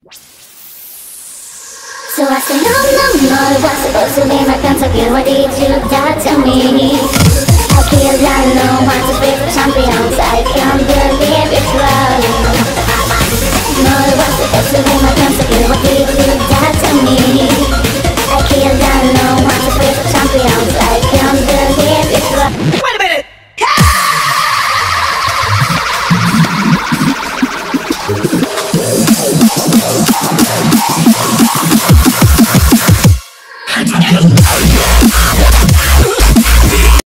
So I said, no, it was supposed to be my Pentakill. Why did you die to me? I killed, I know, want to be the champions. I can't